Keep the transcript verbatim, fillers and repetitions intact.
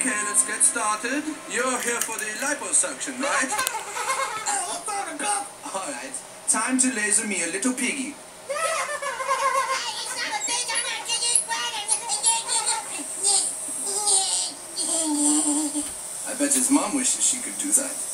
Okay, let's get started. You're here for the liposuction, right? All right. Time to laser me a little piggy. I bet his mom wishes she could do that.